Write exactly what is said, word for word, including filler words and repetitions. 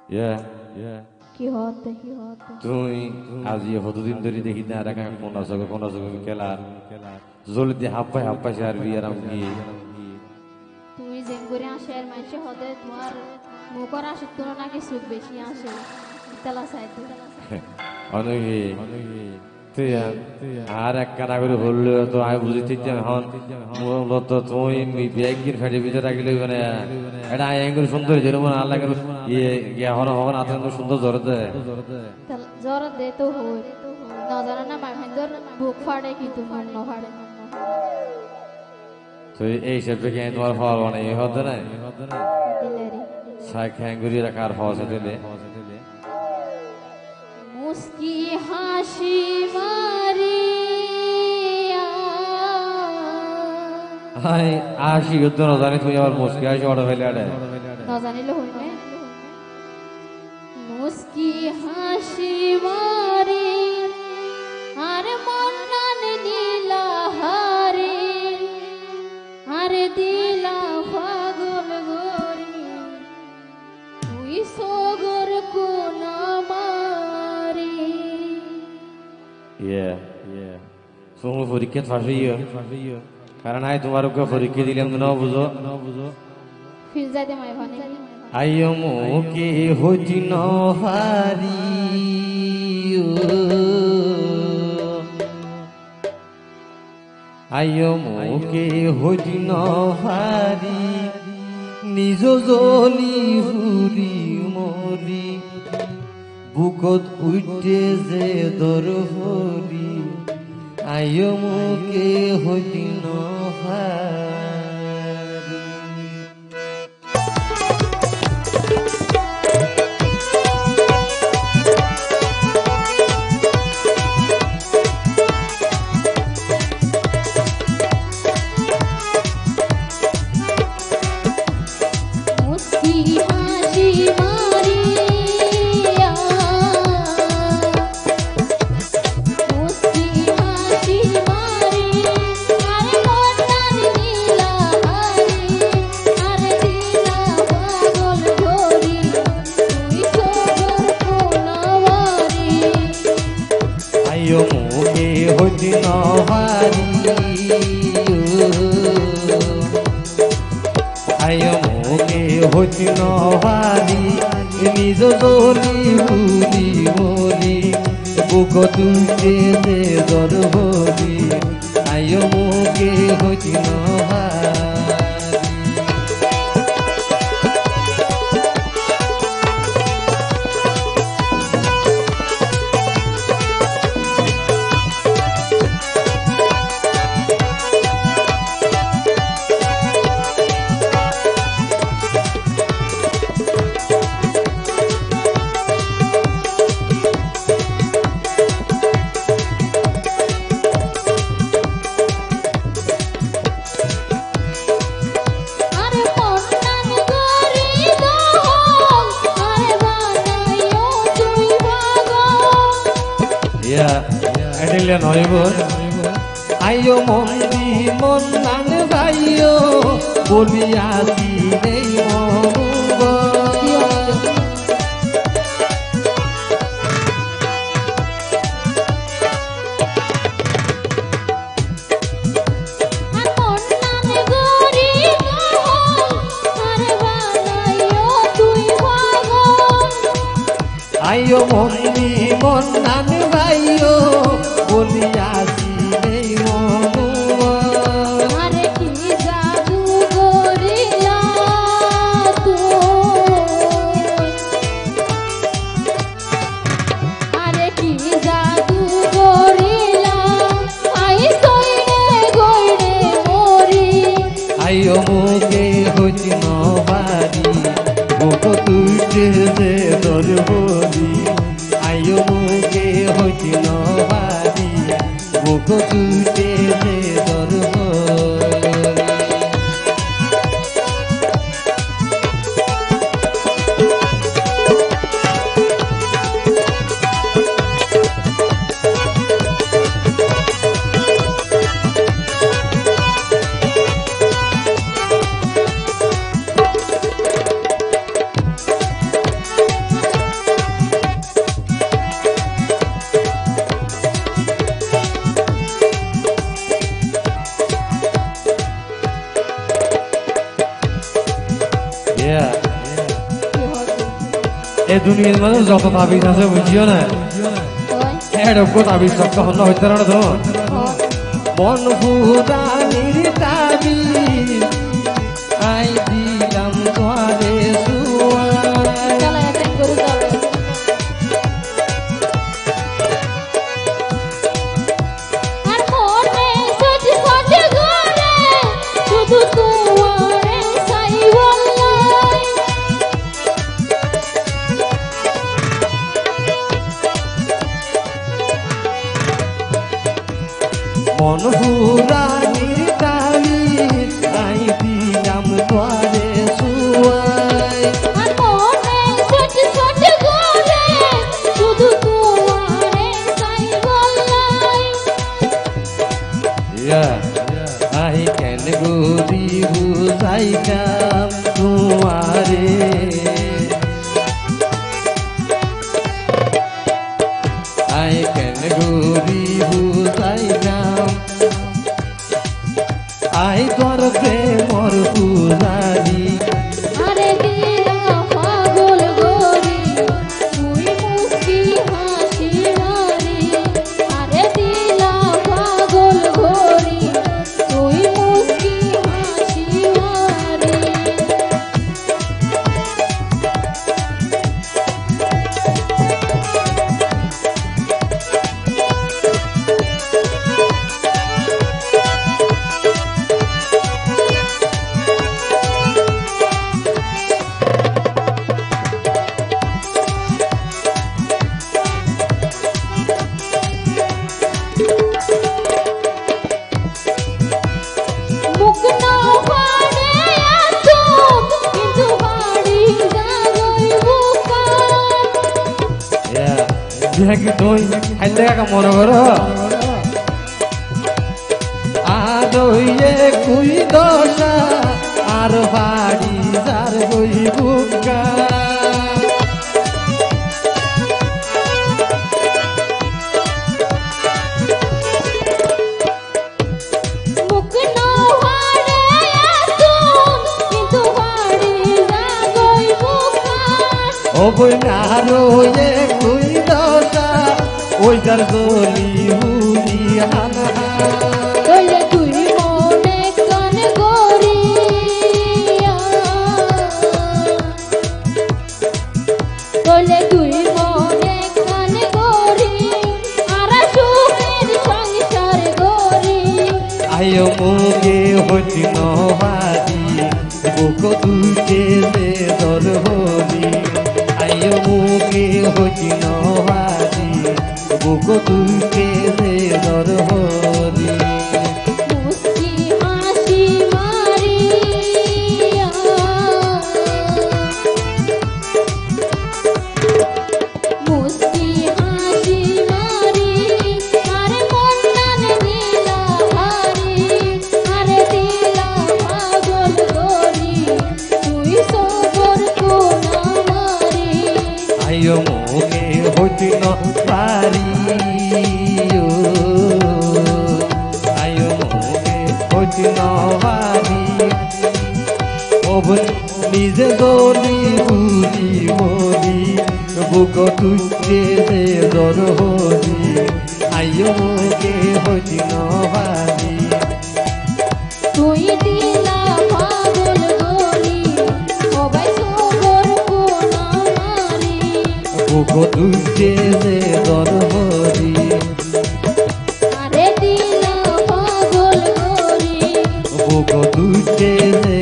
Yeah, yeah. কি হতে কি হতে তুই আজ কতদিন ধরে দেখি না রাখা কোন আছে কোন আছে খেলা জলদি হাপ্পাই হাপ্পাই আর বিয়ারাম কি তুমি যেন করে আসে আর মাইসে হতে তোমার মুখর আসে তুলনা কিছু বেশি আসে তেলা সাইতে অনেকে তুই আর এক কানা করে বললো তো আমি বুঝি ঠিক হন মূলত তুমি ব্যাগের ফেটে ভিতরে রাখলে মানে এটা আইন সুন্দর যেরকম আল্লাহ ইয়ে ইয়ে হন হন আতঙ্ক সুন্দর জ্বর দেয় জ্বর দে তো হই না জানা না মাইন্দর বুক ফাড়ে কিন্তু মন ন ফাড়ে তো এই হিসাবে কি তোমার ফল মানে এই হতে না দিলেরি সাই খ্যাঙ্গুরি রাখার ফল দিলে মুস্কি হাসি মারি হাই আশি যুদ্ধ না জানি তুই আবার মুস্কি হাসি অর্ডার ফেলে আরে না জানিলে হইনে মুস্কি হাসি মারি আর মন্নান দিলা হারি আর দিলা পাগল গরি তুই সগর কোন মারি ইয়া ইয়া তুমি পরীক্ষা ফাঁসিও কারণ আই তোমার ওকে পরীক্ষা দিলাম না বুঝো ফিল যাইতে মাই ভানে আইও মুকে হইতি নহারি আইও মুকে হইতি নহারি নিজ জলি হুরি মরি বুকত উঠে যে দর হরি আইও মুকে হইতি নহারি আইও মুকে হইতি নহারি আইও মুকে হইতি নহারি নিজ জলি হুরি মরি বুক তুইতে দে দর হরি আইও মুকে হইতি নহারি আইও মন্দি মন নান ভাইও বলিয়াছি নেই মনুব আইও মন্দি মন নান ভাইও বলিয়াছি নেই মনুব আরে কি জাদু করিলা তুই আরে কি জাদু করিলা আই সইরে গইরে মরি আইও মুকে হইতি নহারি বুক তুইতে যে দর হরি আইও মুকে হইতি নহারি বুক তুইতে যে দর হরি Yeah. কি হতো এই দুনিয়ার মানুষ যত তাবিজ আছে বুঝিও না ওই এডক্য তাবিজ সব হন্য হইতে না তো হয় মন ভুরানির তাবিজ আই দিলাম তোরে সুয়াই চলে এক গরু যাবে আর মনে সজি সজি ঘরে শুধু তোমারে চাই বললাই মন ভুরানির তাবিজ আই দিলাম তোরে সুয়াই আর মনে সজি সজি ঘরে শুধু তোমারে চাই বললাই আই কেন গুরি বুঝাইতাম তোমারে আই কেন গুরি বুঝাইতাম আই তোর প্রেমর পূজারি আরে দিলা পাগল গরি তুই মুস্কি হাসি মারি আরে দিলা পাগল গরি তুই মুস্কি হাসি মারি মুখ না পাড়ে আছো কিন্তু বাড়ি যাবই বুকা কি তুই খাইতে কাকা মনে করো আদইয়ে কুই দশা আর বাড়ি যার বই বুকা মুখ না পাড়ে আছো কিন্তু বাড়ি যাবই বুকা ও বই নারো এ কুই দশা ওই যার গলি হুরি হানা কইলে তুই মনে কান গরিয়া কইলে তুই মনে কান গরি আর সুখের সংসার গরি আয়ো মুগে হইতি নহারি বুক দুকে দে দর হরি আয়ো মুগে হইতি নহারি বুক দুকে দে দর হরি মুস্কি হাসি মারিয়া মুস্কি হাসি মারি আরে মন্নান দিলা হারি আরে দিলা পাগল গরি তুই সবর কোনা মারি আয়ো মুগে হইতি নহারি আয়ো মুগে হইতি নহারি নিজে গলি হুরি মরি বুক তুকে দে দর হরি আয়ো মুগে হইতি নহারি তুই দিলা পাগল গরি সবাই সবর কোনা মারি বুক তুকে দে দর হরি আরে দিলা পাগল গরি বুক তুকে দে